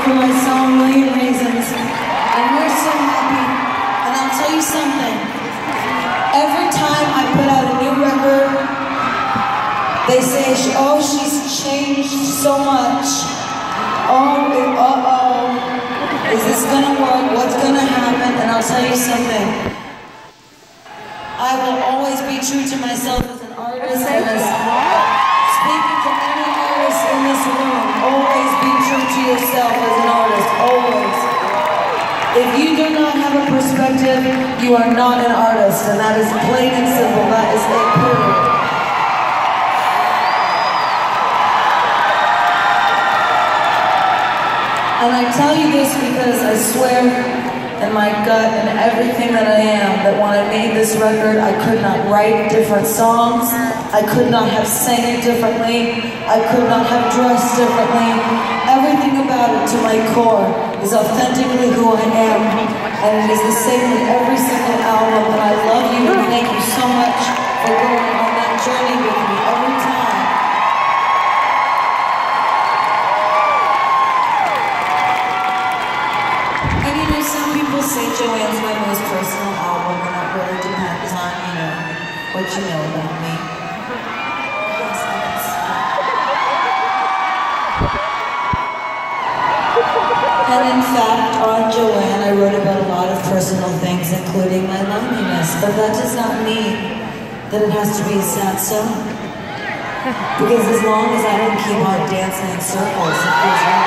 for my song, Million Reasons. And we're so happy. And I'll tell you something. Every time I put out a new record, they say, oh, she's changed so much. Oh, is this gonna work? What's gonna happen? And I'll tell you something. I will always be true to myself as an artist and as speaking to any artist in this room. Always be true to yourself as an artist, always. If you do not have a perspective, you are not an artist, and that is plain and simple. That is it, period. And I tell you this because I swear in my gut and everything that I am that when I made this record, I could not write different songs. I could not have sang it differently. I could not have dressed differently. Everything about it, to my core, is authentically who I am. And it is the same with every single album. And I love you and thank you so much for going on that journey with me every time. And you know, some people say Joanne's my most personal album, and that really depends on, you know, what you know about me. And in fact, on Joanne, I wrote about a lot of personal things, including my loneliness, but that does not mean that it has to be a sad song. Because as long as I don't keep on dancing in circles, it feels right.